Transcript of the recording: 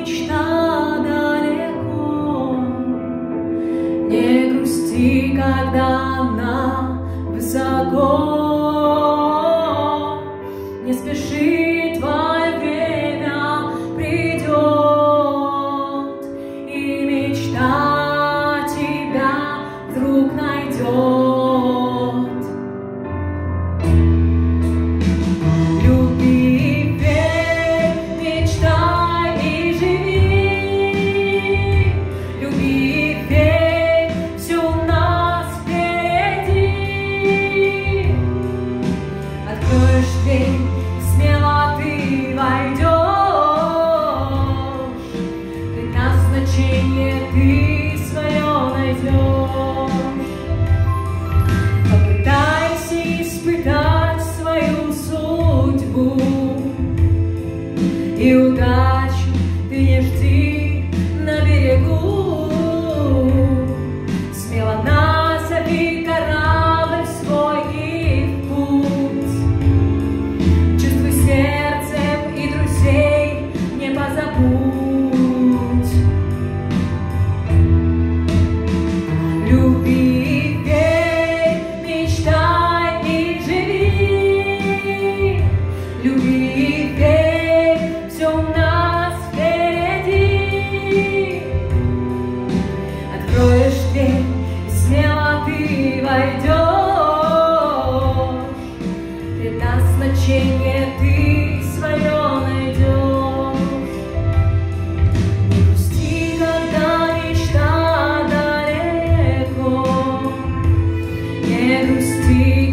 мечта далеко. Не грусти, когда она высоко. Не спеши, твое время придет, и мечта тебя вдруг найдет. Люби, верь, мечтай и живи. Люби, верь, все у нас впереди. Откроешь дверь, смело ты войдешь. Предназначение ты свое найдешь. Попытайся испытать свою судьбу, и удачу ты не жди на берегу. Смело назови корабль свой и в путь. Чувствуй сердцем и друзей не позабудь. Люби, верь, мечтай и живи. Люби, верь, все у нас впереди. Откроешь дверь, и смело ты войдешь. Предназначение ты свое найдешь. Не грусти, когда мечта далеко. Не грусти,